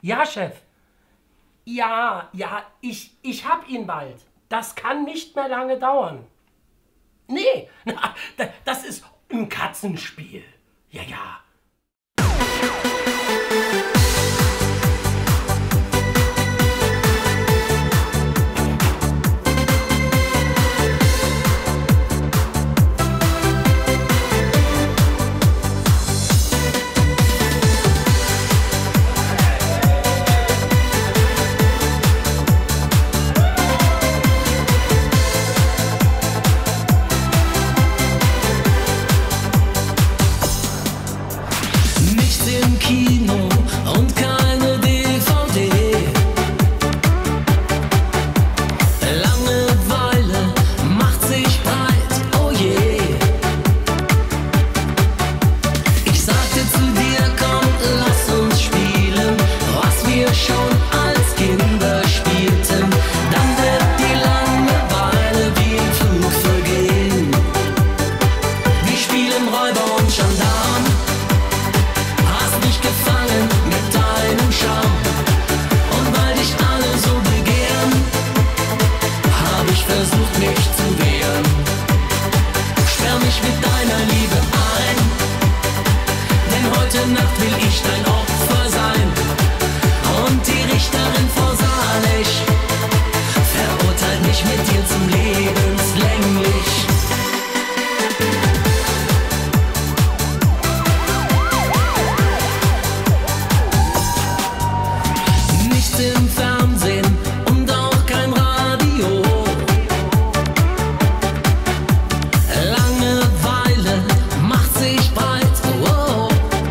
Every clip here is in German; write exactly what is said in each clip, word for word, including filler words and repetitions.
Ja, Chef. Ja, ja, ich, ich hab ihn bald. Das kann nicht mehr lange dauern. Nee, na, das ist ein Katzenspiel. Ja, ja. Im Kino und keine D V D. Langeweile macht sich breit, oh je. Ich sagte zu dir, komm, lass uns spielen, was wir schon als Kinder spielten. Dann wird die Langeweile wie im Flug vergehen. Wir spielen Räuber und Gendarm. Mich gefangen mit deinem Charme. Und weil dich alle so begehren, hab ich versucht, mich zu wehren. Sperr mich mit deiner Liebe ein, denn heute Nacht will ich dein Opfer sein. Und die Richterin vor Salig verurteilt mich mit dir zum lebenslänglich. Im Fernsehen und auch kein Radio. Langeweile macht sich breit. Oh.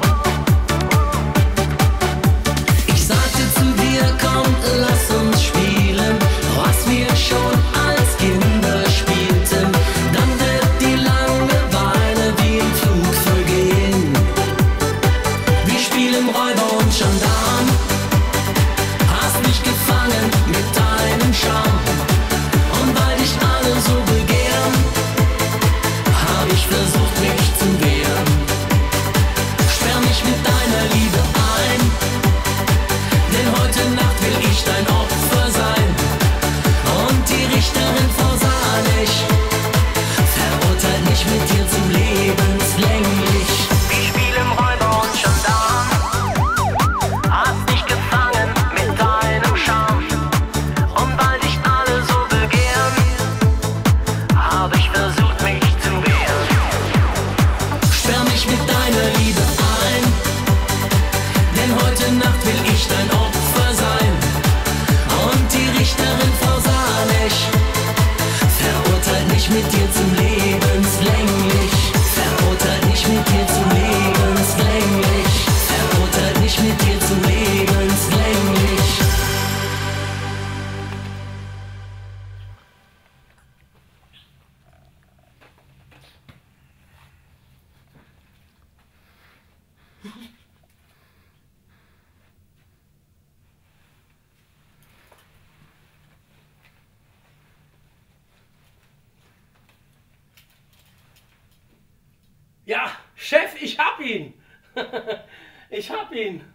Ich sagte zu dir, komm, lass uns spielen, was wir schon als Kinder spielten. Dann wird die Langeweile wie im Flug vergehen. Wir spielen Räuber und Gendarm. Mich gefangen mit deinem Charme. Und weil dich alle so begehren, hab ich versucht, mich zu wehren. Sperr mich mit deiner Liebe ein, denn heute Nacht will ich dein Opfer sein. Und die Richterin vor Salig verurteilt mich mit dir zum lebenslänglich. Wir spielen Räuber und Gendarm. Hast mich gefangen mit deinem Charme. Und weil dich alle so begehren, hab ich versucht, mich zu wehren. Sperr mich mit deiner Liebe ein, denn heute Nacht will ich dein Opfer sein. Und die Richterin vor Salig verurteilt mich mit dir zum lebenslänglich. Verurteilt mich mit dir zum lebenslänglich. Verurteilt mich mit dir zum lebenslänglich. Ja, Chef, ich hab ihn. Ich hab ihn.